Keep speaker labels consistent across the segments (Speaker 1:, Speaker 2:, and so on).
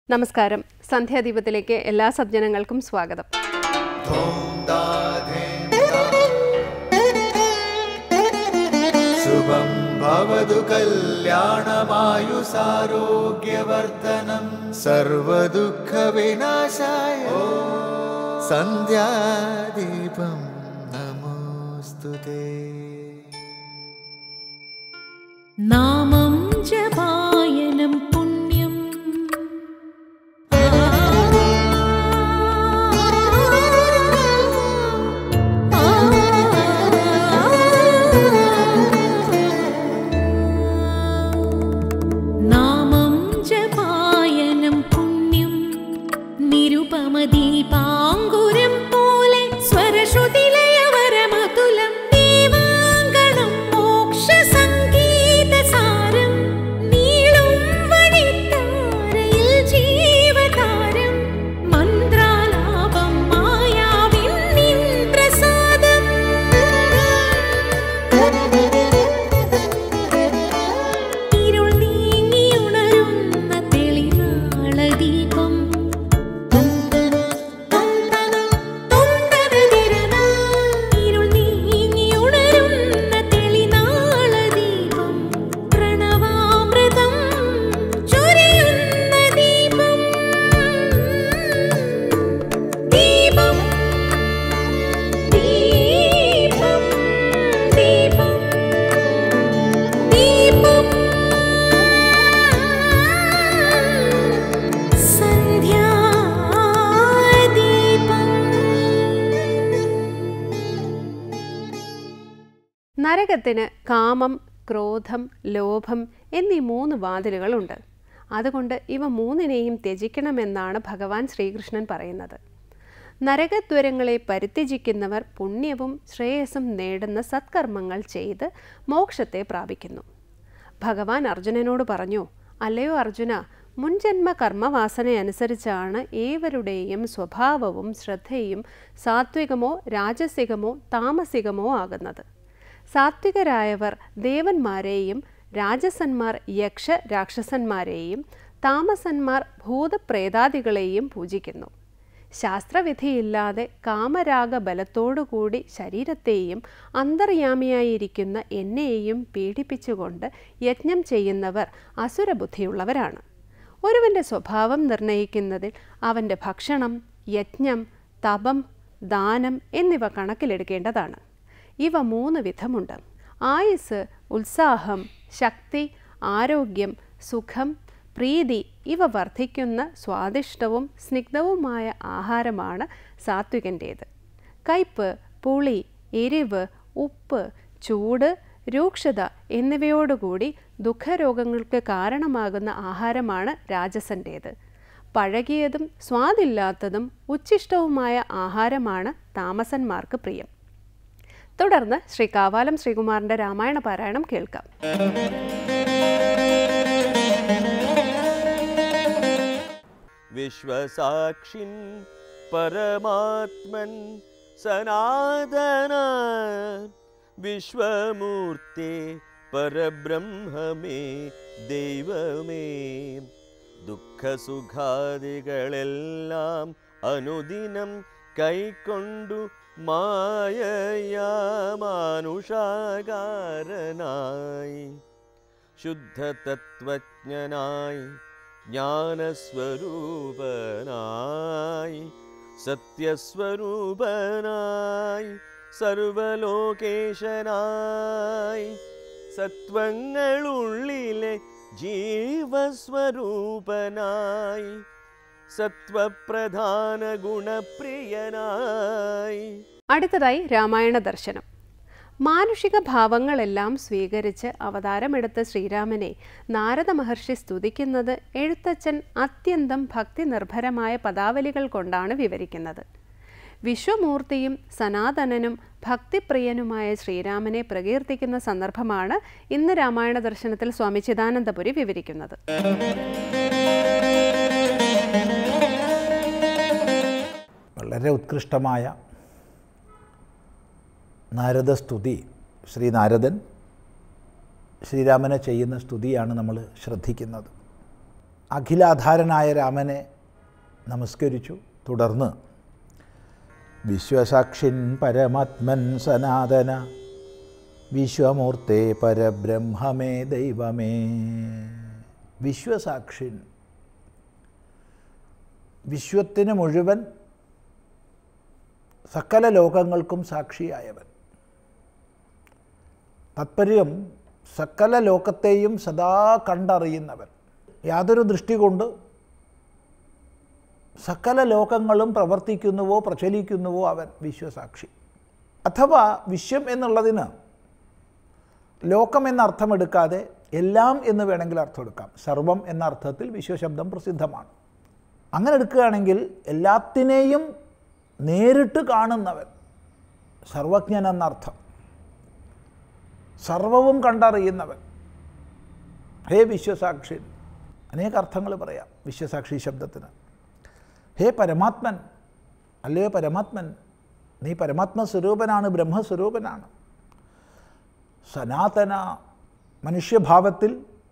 Speaker 1: നമസ്കാരം. സന്ധ്യാദീപത്തിലേക്ക് എല്ലാ സജ്ജനങ്ങൾക്കും സ്വാഗതം.
Speaker 2: ശുഭം ഭവതു കല്യാണമായുസാരോഗ്യവർദ്ധനം സർവദുഃഖ വിനാശായ സന്ധ്യാദീപം നമോസ്തുതേ.
Speaker 3: നാമം ജപായനം പുണ്യം നാമം ജപായനം പുണ്യം നിരുപമദീപാങ്കുരം പോലെ സ്വരശ്രുതിലയവരമതുലം ദീവാങ്കണം മോക്ഷസംഗീതസാരം നീളും വഴിത്താരയിൽ ജീവതാരം മന്ത്രാലാപം മായാവിൻ നിൻ പ്രസാദം ഇരുൾ നീങ്ങിയുണരുന്ന തെളിനാളദീപം ഇരുൾ നീങ്ങിയുണരുന്ന തെളിനാളദീപം പ്രണവാമൃതം ചൊരിയുന്ന ദീപം ദീപം ദീപം ദീപം ദീപം
Speaker 1: നരകത്തിന് കാമം, ക്രോധം, ലോഭം എന്നീ 3 വാതിലുകളുണ്ട്. അതുകൊണ്ട് ഇവ 3നെയും ത്യജിക്കണമെന്നാണ് ഭഗവാൻ ശ്രീകൃഷ്ണൻ പറയുന്നത്. നരകദ്വരങ്ങളെ പരിത്യജിക്കുന്നവർ പുണ്യവും ശ്രേയസ്സും നേടുന്ന സത്കർമ്മങ്ങൾ ചെയ്ത് മോക്ഷത്തെ പ്രാപിക്കുന്നു. ഭഗവാൻ അർജുനനോട് പറഞ്ഞു, അല്ലയോ അർജുന, മുൻജന്മ കർമ്മവാസനയനുസരിച്ചാണ് ഏവരുടെയും സ്വഭാവവും ശ്രദ്ധയും സാത്വികമോ രാജസികമോ താമസികമോ ആകുന്നത്. സാത്വികരായവർ ദേവന്മാരെയും രാജസന്മാർ യക്ഷ രാക്ഷസന്മാരെയും താമസന്മാർ ഭൂതപ്രേതാദികളെയും പൂജിക്കുന്നു. ശാസ്ത്രവിധിയില്ലാതെ കാമരാഗ ബലത്തോടുകൂടി ശരീരത്തെയും അന്തർയാമിയായിരിക്കുന്ന എന്നെയും പീഡിപ്പിച്ചുകൊണ്ട് യജ്ഞം ചെയ്യുന്നവർ അസുരബുദ്ധിയുള്ളവരാണ്. ഒരുവൻ്റെ സ്വഭാവം നിർണയിക്കുന്നതിൽ അവൻ്റെ ഭക്ഷണം, യജ്ഞം, തപം, ദാനം എന്നിവ കണക്കിലെടുക്കേണ്ടതാണ്. ഇവ 3 വിധമുണ്ട്. ആയുസ്, ഉത്സാഹം, ശക്തി, ആരോഗ്യം, സുഖം, പ്രീതി ഇവ വർദ്ധിക്കുന്ന സ്വാദിഷ്ടവും സ്നിഗ്ധവുമായ ആഹാരമാണ് സാത്വികൻ്റേത്. കയ്പ്, പുളി, എരിവ്, ഉപ്പ്, ചൂട്, രൂക്ഷത എന്നിവയോടുകൂടി ദുഃഖരോഗങ്ങൾക്ക് കാരണമാകുന്ന ആഹാരമാണ് രാജസൻ്റേത്. പഴകിയതും സ്വാദില്ലാത്തതും ഉച്ഛിഷ്ടവുമായ ആഹാരമാണ് താമസന്മാർക്ക് പ്രിയം. തുടർന്ന് ശ്രീ കാവാലം ശ്രീകുമാറിൻ്റെ രാമായണ പാരായണം കേൾക്കാം.
Speaker 4: വിശ്വസാക്ഷിൻ പരമാത്മൻ സനാതന വിശ്വമൂർത്തി പരബ്രഹ്മമേ ദൈവമേ ദുഃഖസുഖാദികളെല്ലാം അനുദിനം കൈക്കൊണ്ടു മായയാമാനുഷാകാരനായി ശുദ്ധതത്വജ്ഞനായി ജ്ഞാനസ്വരൂപനായി സത്യസ്വരൂപനായി സർവലോകേശനായി സത്വങ്ങളുള്ളിലെ ജീവസ്വരൂപനായി സത്വപ്രധാന ഗുണപ്രിയനായി.
Speaker 1: അടുത്തതായി രാമായണ ദർശനം. മാനുഷിക ഭാവങ്ങളെല്ലാം സ്വീകരിച്ച് അവതാരമെടുത്ത ശ്രീരാമനെ നാരദ മഹർഷി സ്തുതിക്കുന്നത് എഴുത്തച്ഛൻ അത്യന്തം ഭക്തി നിർഭരമായ പദാവലികൾ കൊണ്ടാണ് വിവരിക്കുന്നത്. വിശ്വമൂർത്തിയും സനാതനനും ഭക്തിപ്രിയനുമായ ശ്രീരാമനെ പ്രകീർത്തിക്കുന്ന സന്ദർഭമാണ് ഇന്ന് രാമായണ ദർശനത്തിൽ സ്വാമി ചിദാനന്ദപുരി വിവരിക്കുന്നത്.
Speaker 5: വളരെ ഉത്കൃഷ്ടമായ നാരദസ്തുതി, ശ്രീ നാരദൻ ശ്രീരാമനെ ചെയ്യുന്ന സ്തുതിയാണ് നമ്മൾ ശ്രദ്ധിക്കുന്നത്. അഖിലാധാരനായ രാമനെ നമസ്കരിച്ചു. തുടർന്ന് വിശ്വസാക്ഷിൻ പരമാത്മൻ സനാതന വിശ്വമൂർത്തേ പരബ്രഹ്മമേ ദൈവമേ. വിശ്വസാക്ഷിൻ, വിശ്വത്തിന് മുഴുവൻ സകല ലോകങ്ങൾക്കും സാക്ഷിയായവൻ. താത്പര്യം സകല ലോകത്തെയും സദാ കണ്ടറിയുന്നവൻ. യാതൊരു ദൃഷ്ടി കൊണ്ട് സകല ലോകങ്ങളും പ്രവർത്തിക്കുന്നുവോ പ്രചലിക്കുന്നുവോ അവൻ വിശ്വസാക്ഷി. അഥവാ വിശ്വം എന്നുള്ളതിന് ലോകം എന്ന അർത്ഥമെടുക്കാതെ എല്ലാം എന്ന് വേണമെങ്കിൽ അർത്ഥമെടുക്കാം. സർവം എന്ന അർത്ഥത്തിൽ വിശ്വശബ്ദം പ്രസിദ്ധമാണ്. അങ്ങനെ എടുക്കുകയാണെങ്കിൽ എല്ലാത്തിനെയും നേരിട്ട് കാണുന്നവൻ, സർവജ്ഞൻ എന്നർത്ഥം. സർവവും കണ്ടറിയുന്നവൻ. ഹേ വിശ്വസാക്ഷി, അനേക അർത്ഥങ്ങൾ പറയാം വിശ്വസാക്ഷി ശബ്ദത്തിന്. ഹേ പരമാത്മൻ, അല്ലയോ പരമാത്മൻ, നീ പരമാത്മസ്വരൂപനാണ്, ബ്രഹ്മസ്വരൂപനാണ്. സനാതന, മനുഷ്യഭാവത്തിൽ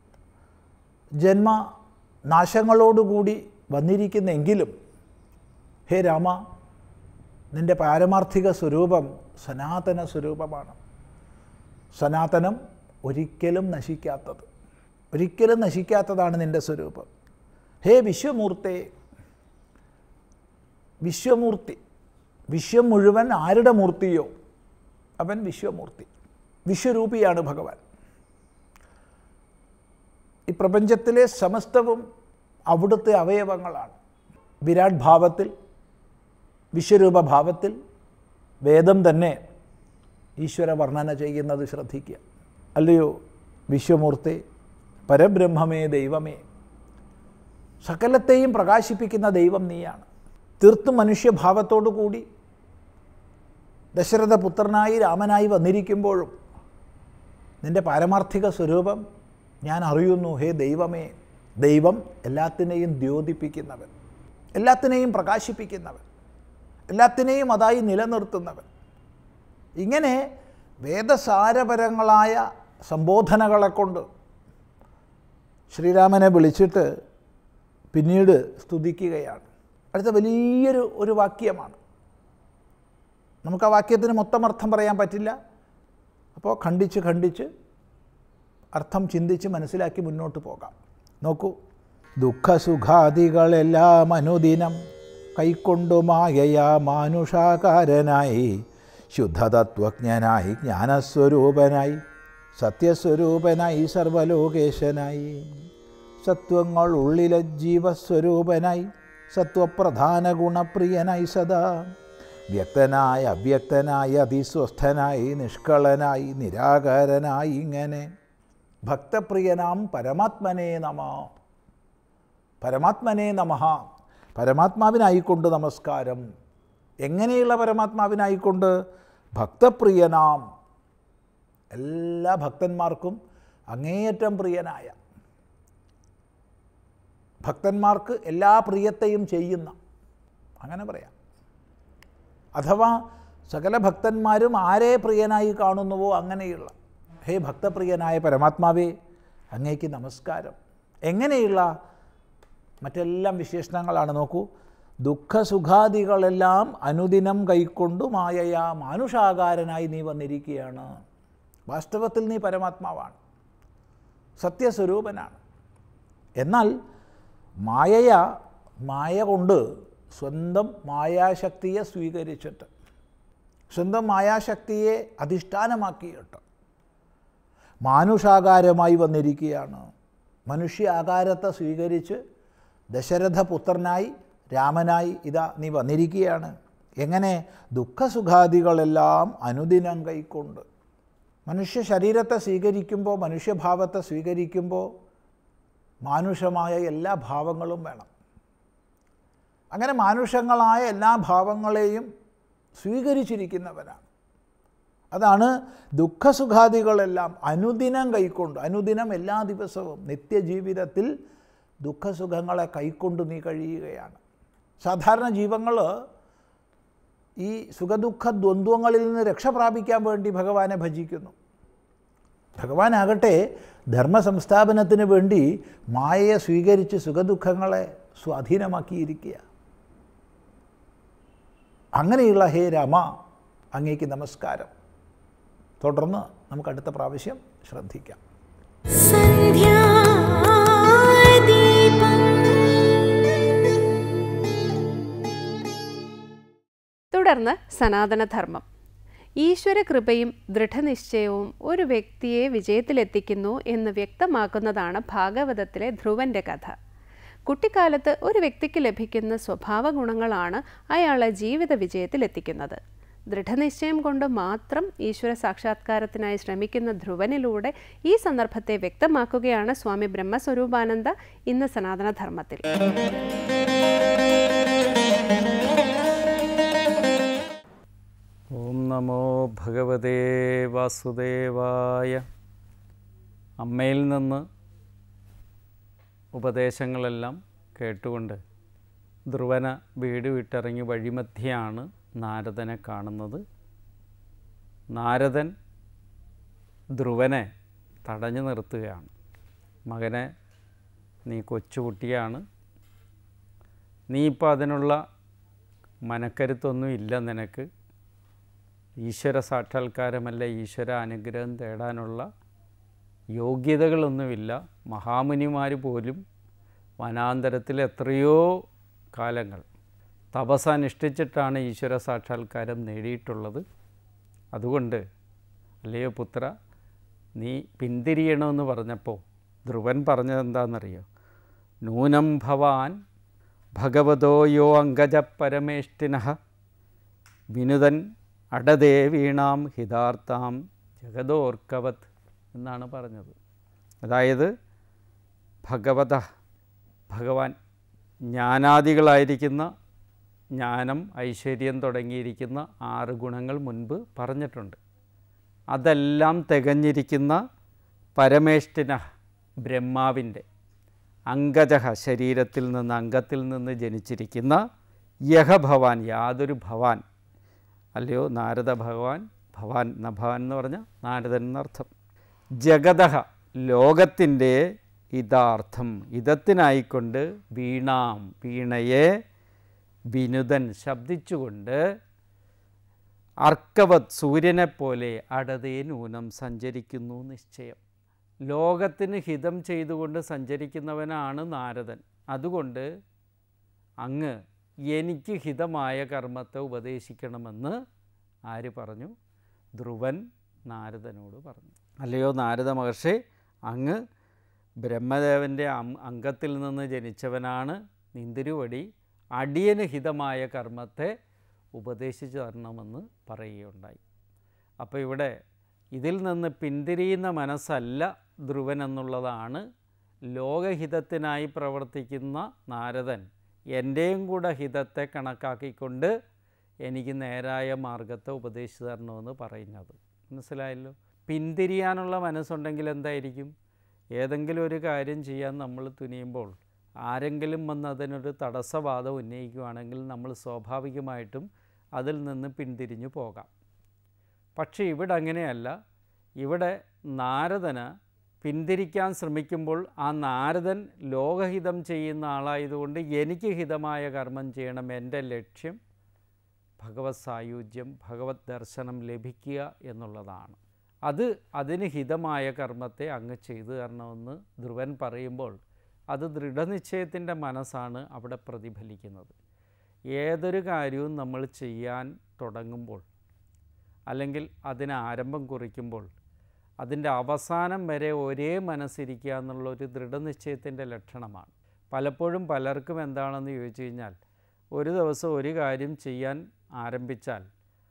Speaker 5: ജന്മനാശങ്ങളോടുകൂടി വന്നിരിക്കുന്നെങ്കിലും ഹേ രാമ, നിൻ്റെ പാരമാർത്ഥിക സ്വരൂപം സനാതന സ്വരൂപമാണ്. സനാതനം, ഒരിക്കലും നശിക്കാത്തത്, ഒരിക്കലും നശിക്കാത്തതാണ് നിൻ്റെ സ്വരൂപം. ഹേ വിശ്വമൂർത്തേ, വിശ്വമൂർത്തി, വിശ്വം മുഴുവൻ ആരുടെ മൂർത്തിയോ അവൻ വിശ്വമൂർത്തി. വിശ്വരൂപിയാണ് ഭഗവാൻ. ഈ പ്രപഞ്ചത്തിലെ സമസ്തവും അവിടുത്തെ അവയവങ്ങളാണ്. വിരാട് ഭാവത്തിൽ, വിശ്വരൂപഭാവത്തിൽ വേദം തന്നെ ഈശ്വര വർണ്ണന ചെയ്യുന്നത് ശ്രദ്ധിക്കുക. അല്ലയോ വിശ്വമൂർത്തി, പരബ്രഹ്മമേ ദൈവമേ, സകലത്തെയും പ്രകാശിപ്പിക്കുന്ന ദൈവം നീയാണ്. തീർത്തും മനുഷ്യഭാവത്തോടു കൂടി ദശരഥപുത്രനായി രാമനായി വന്നിരിക്കുമ്പോഴും നിൻ്റെ പാരമാർത്ഥിക സ്വരൂപം ഞാൻ അറിയുന്നു. ഹേ ദൈവമേ, ദൈവം എല്ലാത്തിനെയും ദ്യോതിപ്പിക്കുന്നവൻ, എല്ലാത്തിനെയും പ്രകാശിപ്പിക്കുന്നവൻ, എല്ലാത്തിനെയും അതായി നിലനിർത്തുന്നവൻ. ഇങ്ങനെ വേദസാരപരങ്ങളായ സംബോധനകളെ കൊണ്ട് ശ്രീരാമനെ വിളിച്ചിട്ട് പിന്നീട് സ്തുതിക്കുകയാണ്. അടുത്ത വലിയൊരു വാക്യമാണ്. നമുക്ക് ആ വാക്യത്തിന് മൊത്തം അർത്ഥം പറയാൻ പറ്റില്ല. അപ്പോൾ ഖണ്ഡിച്ച് അർത്ഥം ചിന്തിച്ച് മനസ്സിലാക്കി മുന്നോട്ട് പോകാം. നോക്കൂ, ദുഃഖസുഖാദികളെല്ലാം അനുദിനം കൈക്കൊണ്ടു മായയാ മാനുഷാകാരനായി ശുദ്ധതത്വജ്ഞനായി ജ്ഞാനസ്വരൂപനായി സത്യസ്വരൂപനായി സർവലോകേശനായി സത്വങ്ങൾ ഉള്ളിലെ ജീവസ്വരൂപനായി സത്വപ്രധാന ഗുണപ്രിയനായി സദാ വ്യക്തനായി അവ്യക്തനായി അതിസ്വസ്ഥനായി നിഷ്കളനായി നിരാകാരനായി ഇങ്ങനെ ഭക്തപ്രിയനാം പരമാത്മനേ നമ. പരമാത്മനേ നമഃ, പരമാത്മാവിനായിക്കൊണ്ട് നമസ്കാരം. എങ്ങനെയുള്ള പരമാത്മാവിനായിക്കൊണ്ട്? ഭക്തപ്രിയനാം, എല്ലാ ഭക്തന്മാർക്കും അങ്ങേയറ്റം പ്രിയനായ, ഭക്തന്മാർക്ക് എല്ലാ പ്രിയത്തെയും ചെയ്യുന്ന, അങ്ങനെ പറയാം. അഥവാ സകല ഭക്തന്മാരും ആരെ പ്രിയനായി കാണുന്നുവോ അങ്ങനെയുള്ള ഹേ ഭക്തപ്രിയനായ പരമാത്മാവേ അങ്ങേക്ക് നമസ്കാരം. എങ്ങനെയുള്ള? മറ്റെല്ലാം വിശേഷണങ്ങളാണ്. നോക്കൂ, ദുഃഖസുഖാദികളെല്ലാം അനുദിനം കൈക്കൊണ്ടു മായയാ മാനുഷാകാരനായി നീ വന്നിരിക്കുകയാണ്. വാസ്തവത്തിൽ നീ പരമാത്മാവാണ്, സത്യസ്വരൂപനാണ്. എന്നാൽ മായ കൊണ്ട് സ്വന്തം മായാശക്തിയെ സ്വീകരിച്ചിട്ട്, സ്വന്തം മായാശക്തിയെ അധിഷ്ഠാനമാക്കിയിട്ട് മാനുഷാകാരമായി വന്നിരിക്കുകയാണ്. മനുഷ്യ ആകാരത്തെ സ്വീകരിച്ച് ദശരഥപുത്രനായി രാമനായി ഇതാ നീ വന്നിരിക്കുകയാണ്. എങ്ങനെ? ദുഃഖസുഖാദികളെല്ലാം അനുദിനം കൈക്കൊണ്ട്. മനുഷ്യ ശരീരത്തെ സ്വീകരിക്കുമ്പോൾ, മനുഷ്യഭാവത്തെ സ്വീകരിക്കുമ്പോൾ മാനുഷമായ എല്ലാ ഭാവങ്ങളും വേണം. അങ്ങനെ മാനുഷങ്ങളായ എല്ലാ ഭാവങ്ങളെയും സ്വീകരിച്ചിരിക്കുന്നവനാണ്. അതാണ് ദുഃഖസുഖാദികളെല്ലാം അനുദിനം കൈക്കൊണ്ട്. അനുദിനം, എല്ലാ ദിവസവും നിത്യജീവിതത്തിൽ ദുഃഖസുഖങ്ങളെ കൈക്കൊണ്ട് നീ കഴിയുകയാണ്. സാധാരണ ജീവങ്ങൾ ഈ സുഖദുഃഖ ദ്വന്ദ്വങ്ങളിൽ നിന്ന് രക്ഷ പ്രാപിക്കാൻ വേണ്ടി ഭഗവാനെ ഭജിക്കുന്നു. ഭഗവാനാകട്ടെ ധർമ്മസംസ്ഥാപനത്തിന് വേണ്ടി മായയെ സ്വീകരിച്ച് സുഖദുഃഖങ്ങളെ സ്വാധീനമാക്കിയിരിക്കുക. അങ്ങനെയുള്ള ഹേ രാമ, അങ്ങേക്ക് നമസ്കാരം. തുടർന്ന് നമുക്ക് അടുത്ത പ്രാവശ്യം ശ്രദ്ധിക്കാം.
Speaker 1: തുടർന്ന് സനാതനധർമ്മം. ഈശ്വരകൃപയും ദൃഢനിശ്ചയവും ഒരു വ്യക്തിയെ വിജയത്തിലെത്തിക്കുന്നു എന്ന് വ്യക്തമാക്കുന്നതാണ് ഭാഗവതത്തിലെ ധ്രുവൻ്റെ കഥ. കുട്ടിക്കാലത്ത് ഒരു വ്യക്തിക്ക് ലഭിക്കുന്ന സ്വഭാവ ഗുണങ്ങളാണ് അയാളെ ജീവിത വിജയത്തിലെത്തിക്കുന്നത്. ദൃഢനിശ്ചയം കൊണ്ട് മാത്രം ഈശ്വര സാക്ഷാത്കാരത്തിനായി ശ്രമിക്കുന്ന ധ്രുവനിലൂടെ ഈ സന്ദർഭത്തെ വ്യക്തമാക്കുകയാണ് സ്വാമി ബ്രഹ്മസ്വരൂപാനന്ദ ഇന്ന് സനാതനധർമ്മത്തിൽ.
Speaker 6: ഓം നമോ ഭഗവതേ വാസുദേവായ. അമ്മയിൽ നിന്ന് ഉപദേശങ്ങളെല്ലാം കേട്ടുകൊണ്ട് ധ്രുവന വീട് വിട്ടിറങ്ങി വഴിമധ്യയാണ് നാരദനെ കാണുന്നത്. നാരദൻ ധ്രുവനെ തടഞ്ഞു നിർത്തുകയാണ്. മകനെ, നീ കൊച്ചുകുട്ടിയാണ്, നീ ഇപ്പോൾ അതിനുള്ള മനക്കരുത്തൊന്നും ഇല്ല നിനക്ക്. ഈശ്വര സാക്ഷാത്കാരമല്ല, ഈശ്വര അനുഗ്രഹം തേടാനുള്ള യോഗ്യതകളൊന്നുമില്ല. മഹാമുനിമാർ പോലും വനാന്തരത്തിൽ എത്രയോ കാലങ്ങൾ തപസ്സനുഷ്ഠിച്ചിട്ടാണ് ഈശ്വര സാക്ഷാത്കാരം നേടിയിട്ടുള്ളത്. അതുകൊണ്ട് അല്ലയോ പുത്ര, നീ പിന്തിരിയണമെന്ന് പറഞ്ഞപ്പോൾ ധ്രുവൻ പറഞ്ഞത് എന്താണെന്നറിയോ? നൂനം ഭവാൻ ഭഗവതോ യോ അങ്കജ പരമേഷ്ഠിനഃ വിനുതൻ അടദേ വീണാം ഹിതാർത്താം ജഗദോർക്കവത് എന്നാണ് പറഞ്ഞത്. അതായത് ഭഗവാൻ ജ്ഞാനാദികളായിരിക്കുന്ന ജ്ഞാനം, ഐശ്വര്യം തുടങ്ങിയിരിക്കുന്ന 6 ഗുണങ്ങൾ മുൻപ് പറഞ്ഞിട്ടുണ്ട്. അതെല്ലാം തികഞ്ഞിരിക്കുന്ന പരമേഷ്ഠിന ബ്രഹ്മാവിൻ്റെ അങ്കജഹ, ശരീരത്തിൽ നിന്ന് അംഗത്തിൽ നിന്ന് ജനിച്ചിരിക്കുന്ന യഹ ഭവാൻ, യാതൊരു ഭവാൻ, അല്ലയോ നാരദ ഭഗവാൻ. ഭവാൻ ഭവാൻ എന്ന് പറഞ്ഞാൽ നാരദൻ എന്നർത്ഥം. ജഗതഹ, ലോകത്തിൻ്റെ ഇതാർത്ഥം, ഇതത്തിനായിക്കൊണ്ട് വീണാം, വീണയെ വിനുതൻ, ശബ്ദിച്ചുകൊണ്ട് അർക്കവത്, സൂര്യനെപ്പോലെ അടതേ നൂനം, സഞ്ചരിക്കുന്നു നിശ്ചയം. ലോകത്തിന് ഹിതം ചെയ്തുകൊണ്ട് സഞ്ചരിക്കുന്നവനാണ് നാരദൻ. അതുകൊണ്ട് അങ്ങ് എനിക്ക് ഹിതമായ കർമ്മത്തെ ഉപദേശിക്കണമെന്ന് ആര് പറഞ്ഞു? ധ്രുവൻ നാരദനോട് പറഞ്ഞു. അല്ലയോ നാരദ മഹർഷി, അങ്ങ് ബ്രഹ്മദേവൻ്റെ അംഗത്തിൽ നിന്ന് ജനിച്ചവനാണ്. നിന്തിരുവടി അടിയന് ഹിതമായ കർമ്മത്തെ ഉപദേശിച്ചു തരണമെന്ന് പറയുകയുണ്ടായി. അപ്പോൾ ഇവിടെ ഇതിൽ നിന്ന് പിന്തിരിയുന്ന മനസ്സല്ല ധ്രുവൻ എന്നുള്ളതാണ്. ലോകഹിതത്തിനായി പ്രവർത്തിക്കുന്ന നാരദൻ എൻ്റെയും കൂടെ ഹിതത്തെ കണക്കാക്കിക്കൊണ്ട് എനിക്ക് നേരായ മാർഗത്തെ ഉപദേശിച്ചു തരണമെന്ന് പറയുന്നത്. മനസ്സിലായല്ലോ? പിന്തിരിയാനുള്ള മനസ്സുണ്ടെങ്കിൽ എന്തായിരിക്കും? ഏതെങ്കിലും ഒരു കാര്യം ചെയ്യാൻ നമ്മൾ തുനിയുമ്പോൾ ആരെങ്കിലും വന്ന് അതിനൊരു തടസ്സവാദം ഉന്നയിക്കുകയാണെങ്കിൽ നമ്മൾ സ്വാഭാവികമായിട്ടും അതിൽ നിന്ന് പിന്തിരിഞ്ഞു പോകാം. പക്ഷേ ഇവിടെ അങ്ങനെയല്ല. ഇവിടെ നാരദന് പിന്തിരിക്കാൻ ശ്രമിക്കുമ്പോൾ ആ നാരദൻ ലോകഹിതം ചെയ്യുന്ന ആളായതുകൊണ്ട് എനിക്ക് ഹിതമായ കർമ്മം ചെയ്യണം, എൻ്റെ ലക്ഷ്യം ഭഗവത് സായുജ്യം, ഭഗവത് ദർശനം ലഭിക്കുക എന്നുള്ളതാണ്. അതിന് ഹിതമായ കർമ്മത്തെ അങ്ങ് ചെയ്തു തരണമെന്ന് ധ്രുവൻ പറയുമ്പോൾ അത് ദൃഢനിശ്ചയത്തിൻ്റെ മനസ്സാണ് അവിടെ പ്രതിഫലിക്കുന്നത്. ഏതൊരു കാര്യവും നമ്മൾ ചെയ്യാൻ തുടങ്ങുമ്പോൾ അല്ലെങ്കിൽ അതിന് ആരംഭം കുറിക്കുമ്പോൾ അതിൻ്റെ അവസാനം വരെ ഒരേ മനസ്സിരിക്കുക എന്നുള്ളൊരു ദൃഢനിശ്ചയത്തിൻ്റെ ലക്ഷണമാണ്. പലപ്പോഴും പലർക്കും എന്താണെന്ന് ചോദിച്ചു കഴിഞ്ഞാൽ, ഒരു ദിവസം ഒരു കാര്യം ചെയ്യാൻ ആരംഭിച്ചാൽ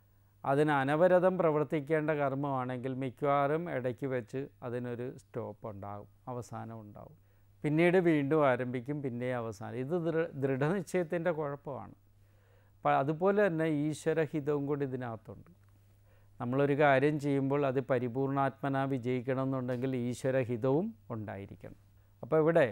Speaker 6: അതിന് അനവരതം പ്രവർത്തിക്കേണ്ട കർമ്മമാണെങ്കിൽ മിക്കവാറും ഇടയ്ക്ക് വെച്ച് അതിനൊരു സ്റ്റോപ്പ് ഉണ്ടാകും, അവസാനം ഉണ്ടാകും. പിന്നീട് വീണ്ടും ആരംഭിക്കും, പിന്നെ അവസാനം. ഇത് ദൃഢനിശ്ചയത്തിൻ്റെ കുഴപ്പമാണ്. അതുപോലെ തന്നെ ഈശ്വരഹിതവും കൂടി ഇതിനകത്തുണ്ട്. നമ്മളൊരു കാര്യം ചെയ്യുമ്പോൾ അത് പരിപൂർണാത്മന വിജയിക്കണം എന്നുണ്ടെങ്കിൽ ഈശ്വരഹിതവും ഉണ്ടായിരിക്കണം. അപ്പോൾ ഇവിടെ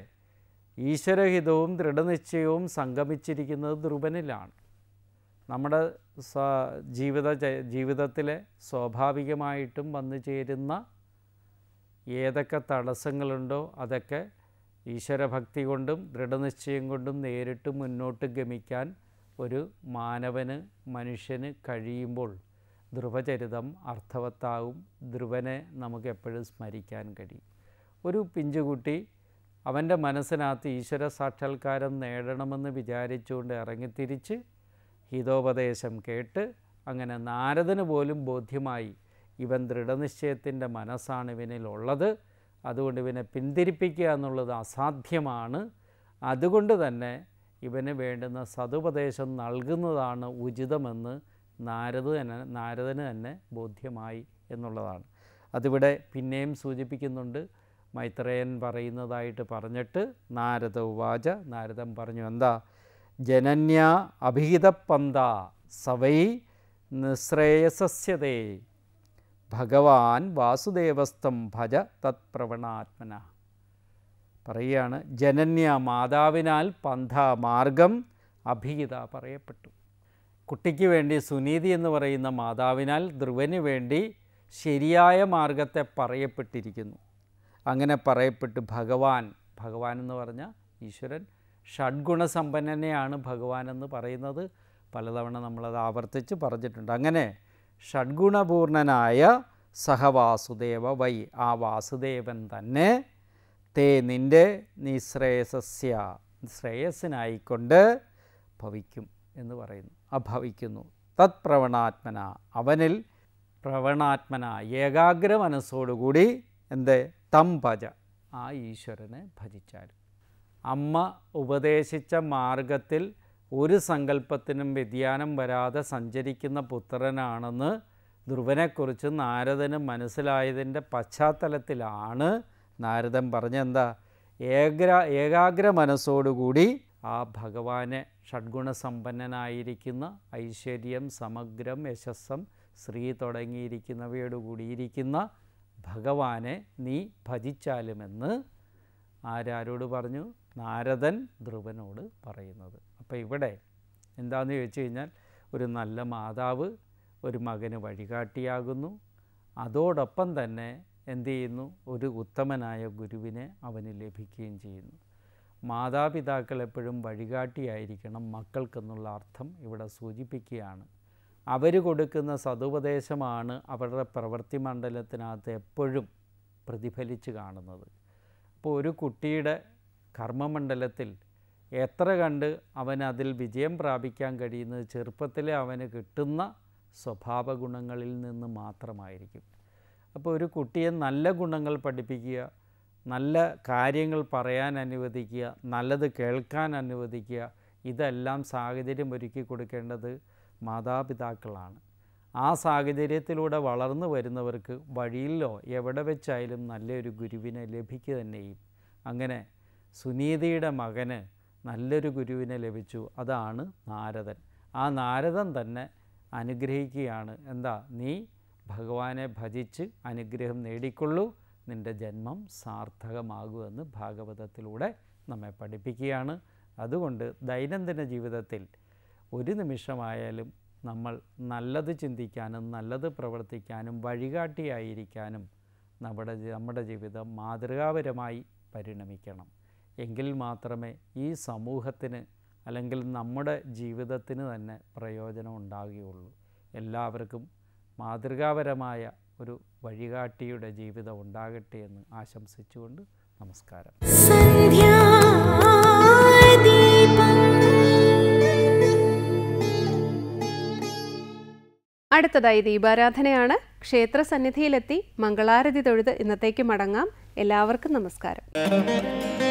Speaker 6: ഈശ്വരഹിതവും ദൃഢനിശ്ചയവും സംഗമിച്ചിരിക്കുന്നത് ധ്രുവനിലാണ്. നമ്മുടെ ജീവിതത്തിലെ സ്വാഭാവികമായിട്ടും വന്നു ചേരുന്ന ഏതൊക്കെ തടസ്സങ്ങളുണ്ടോ അതൊക്കെ ഈശ്വരഭക്തി കൊണ്ടും ദൃഢനിശ്ചയം കൊണ്ടും നേരിട്ട് മുന്നോട്ട് ഗമിക്കാൻ ഒരു മനുഷ്യന് കഴിയുമ്പോൾ ധ്രുവചരിതം അർത്ഥവത്താവും. ധ്രുവനെ നമുക്ക് എപ്പോഴും സ്മരിക്കാൻ കഴിയും. ഒരു പിഞ്ചുകുട്ടി അവൻ്റെ മനസ്സിനകത്ത് ഈശ്വര സാക്ഷാത്കാരം നേടണമെന്ന് വിചാരിച്ചുകൊണ്ട് ഇറങ്ങിത്തിരിച്ച് ഹിതോപദേശം കേട്ട് അങ്ങനെ നാരദന് പോലും ബോധ്യമായി ഇവൻ ദൃഢനിശ്ചയത്തിൻ്റെ മനസ്സാണ് ഇവനിലുള്ളത്, അതുകൊണ്ട് ഇവനെ പിന്തിരിപ്പിക്കുക എന്നുള്ളത് അസാധ്യമാണ്, അതുകൊണ്ട് തന്നെ ഇവന് വേണ്ടുന്ന സതുപദേശം നൽകുന്നതാണ് ഉചിതമെന്ന് നാരദന് തന്നെ ബോധ്യമായി എന്നുള്ളതാണ്. അതിവിടെ പിന്നെയും സൂചിപ്പിക്കുന്നുണ്ട്. മൈത്രേയൻ പറയുന്നതായിട്ട് പറഞ്ഞിട്ട് നാരദ ഉവാച, നാരദൻ പറഞ്ഞു എന്താ, ജനന്യ അഭിഹിതപന്ത സവൈ നിശ്രേയസസ്യതേ ഭഗവാൻ വാസുദേവസ്തം ഭജ തത്പ്രവണാത്മന. പറയുകയാണ്, ജനന്യ മാതാവിനാൽ പന്ഥ മാർഗം അഭിഹിത പറയപ്പെട്ടു. കുട്ടിക്ക് വേണ്ടി സുനീതി എന്ന് പറയുന്ന മാതാവിനാൽ ധ്രുവന് വേണ്ടി ശരിയായ മാർഗത്തെ പറയപ്പെട്ടിരിക്കുന്നു. അങ്ങനെ പറയപ്പെട്ട് ഭഗവാൻ എന്ന് പറഞ്ഞാൽ ഈശ്വരൻ ഷഡ്ഗുണസമ്പന്നനെയാണ് ഭഗവാൻ എന്ന് പറയുന്നത്. പലതവണ നമ്മളത് ആവർത്തിച്ച് പറഞ്ഞിട്ടുണ്ട്. അങ്ങനെ ഷഡ്ഗുണപൂർണനായ സഹവാസുദേവ വൈ, ആ വാസുദേവൻ തന്നെ തേ നിൻ്റെ ശ്രേയസ്സിനായിക്കൊണ്ട് ഭവിക്കും എന്ന് പറയുന്നു, അഭവിക്കുന്നു. തത് പ്രവണാത്മന, അവനിൽ പ്രവണാത്മന ഏകാഗ്ര മനസ്സോടുകൂടി എന്ത് തം ഭജ, ആ ഈശ്വരനെ ഭജിച്ചാൽ. അമ്മ ഉപദേശിച്ച മാർഗത്തിൽ ഒരു സങ്കല്പത്തിനും വ്യതിയാനം വരാതെ സഞ്ചരിക്കുന്ന പുത്രനാണെന്ന് ധ്രുവനെക്കുറിച്ച് നാരദന് മനസ്സിലായതിൻ്റെ പശ്ചാത്തലത്തിലാണ് നാരദൻ പറഞ്ഞെന്താ, ഏകാഗ്ര മനസ്സോടുകൂടി ആ ഭഗവാനെ ഷഡ്ഗുണസമ്പന്നനായിരിക്കുന്ന ഐശ്വര്യം, സമഗ്രം, യശസ്സം, ശ്രീ തുടങ്ങിയിരിക്കുന്നവയോടുകൂടിയിരിക്കുന്ന ഭഗവാനെ നീ ഭജിച്ചാലുമെന്ന് ആരോട് പറഞ്ഞു? നാരദൻ ധ്രുവനോട് പറയുന്നത്. അപ്പോൾ ഇവിടെ എന്താണെന്ന് ചോദിച്ചു കഴിഞ്ഞാൽ, ഒരു നല്ല മാതാവ് ഒരു മകന് വഴികാട്ടിയാകുന്നു, അതോടൊപ്പം തന്നെ എന്തു ചെയ്യുന്നു, ഒരു ഉത്തമനായ ഗുരുവിനെ അവന് ലഭിക്കുകയും ചെയ്യുന്നു. മാതാപിതാക്കൾ എപ്പോഴും വഴികാട്ടിയായിരിക്കണം മക്കൾക്കെന്നുള്ള അർത്ഥം ഇവിടെ സൂചിപ്പിക്കുകയാണ്. അവർ കൊടുക്കുന്ന സതുപദേശമാണ് അവരുടെ പ്രവൃത്തി മണ്ഡലത്തിനകത്ത് എപ്പോഴും പ്രതിഫലിച്ച് കാണുന്നത്. അപ്പോൾ ഒരു കുട്ടിയുടെ കർമ്മമണ്ഡലത്തിൽ എത്ര കണ്ട് അവനതിൽ വിജയം പ്രാപിക്കാൻ കഴിയുന്നത് ചെറുപ്പത്തിലെ അവന് കിട്ടുന്ന സ്വഭാവ ഗുണങ്ങളിൽ നിന്ന് മാത്രമായിരിക്കും. അപ്പോൾ ഒരു കുട്ടിയെ നല്ല ഗുണങ്ങൾ പഠിപ്പിക്കുക, നല്ല കാര്യങ്ങൾ പറയാൻ അനുവദിക്കുക, നല്ലത് കേൾക്കാൻ അനുവദിക്കുക, ഇതെല്ലാം സാഹചര്യം ഒരുക്കി കൊടുക്കേണ്ടത് മാതാപിതാക്കളാണ്. ആ സാഹചര്യത്തിലൂടെ വളർന്നു വരുന്നവർക്ക് വഴിയിലോ എവിടെ വെച്ചായാലും നല്ലൊരു ഗുരുവിനെ ലഭിക്കുക തന്നെ ചെയ്യും. അങ്ങനെ സുനീതിയുടെ മകന് നല്ലൊരു ഗുരുവിനെ ലഭിച്ചു, അതാണ് നാരദൻ. ആ നാരദൻ തന്നെ അനുഗ്രഹിക്കുകയാണ്, എന്താ, നീ ഭഗവാനെ ഭജിച്ച് അനുഗ്രഹം നേടിക്കൊള്ളൂ, നിൻ്റെ ജന്മം സാർത്ഥകമാകുമെന്ന് ഭാഗവതത്തിലൂടെ നമ്മെ പഠിപ്പിക്കുകയാണ്. അതുകൊണ്ട് ദൈനംദിന ജീവിതത്തിൽ ഒരു നിമിഷമായാലും നമ്മൾ നല്ലത് ചിന്തിക്കാനും നല്ലത് പ്രവർത്തിക്കാനും വഴികാട്ടിയായിരിക്കാനും നമ്മുടെ ജീവിതം മാതൃകാപരമായി പരിണമിക്കണം. എങ്കിൽ മാത്രമേ ഈ സമൂഹത്തിന് അല്ലെങ്കിൽ നമ്മുടെ ജീവിതത്തിന് തന്നെ പ്രയോജനം ഉണ്ടാകുകയുള്ളൂ. എല്ലാവർക്കും മാതൃകാപരമായ ഒരു വഴികാട്ടിയുടെ ജീവിതം ഉണ്ടാകട്ടെ എന്ന് ആശംസിച്ചുകൊണ്ട് നമസ്കാരം.
Speaker 1: അടുത്തതായി ദീപാരാധനയാണ്. ക്ഷേത്ര സന്നിധിയിലെത്തി മംഗളാരതി തൊഴുത് ഇന്നത്തേക്ക് മടങ്ങാം. എല്ലാവർക്കും നമസ്കാരം.